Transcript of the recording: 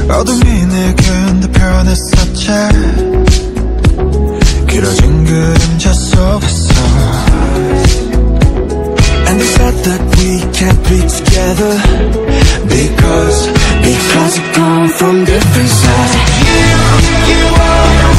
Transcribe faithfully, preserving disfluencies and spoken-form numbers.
어둠이 내겐 더 변했었지. 길어진 그림자 속에서 And they said that we can't be together Because, because we come from different sides. You, you are